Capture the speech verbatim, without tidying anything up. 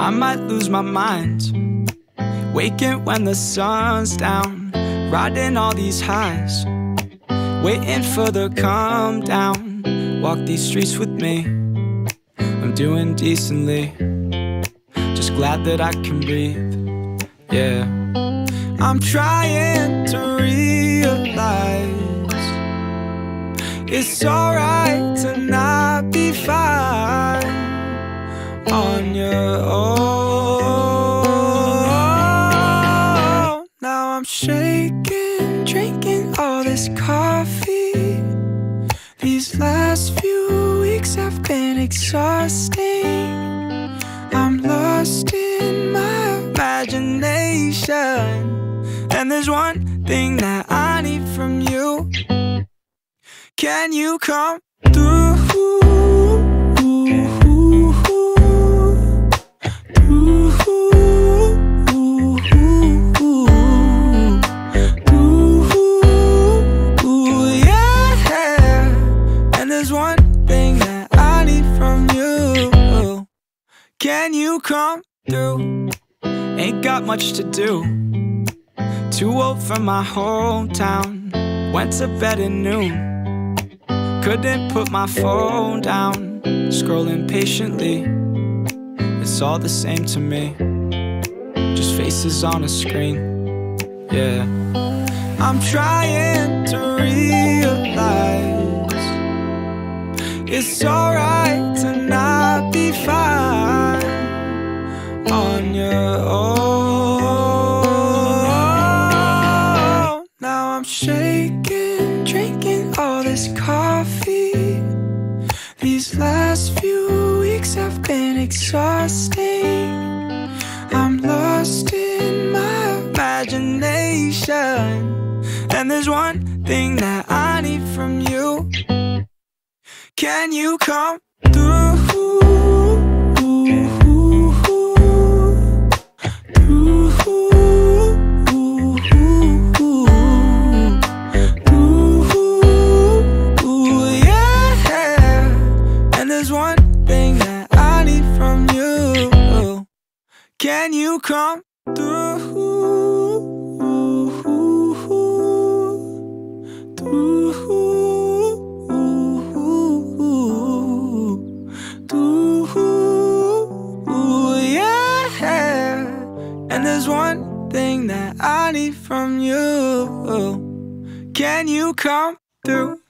I might lose my mind, waking when the sun's down, riding all these highs, waiting for the calm down. Walk these streets with me, I'm doing decently, just glad that I can breathe, yeah. I'm trying to realize it's alright to not be fine on your own. Now I'm shaking, drinking all this coffee. These last few weeks have been exhausting. I'm lost in my imagination, and there's one thing that I need from you. Can you come through? Can you come through? Ain't got much to do, too old for my hometown. Went to bed at noon, couldn't put my phone down. Scrolling patiently, it's all the same to me, just faces on a screen, yeah. I'm trying to realize it's alright to not be fine on your own. Now I'm shaking, drinking all this coffee. These last few weeks have been exhausting. I'm lost in my imagination, and there's one thing that I need from you. Can you come through? Can you come through? Through, through, yeah. And there's one thing that I need from you. Can you come through?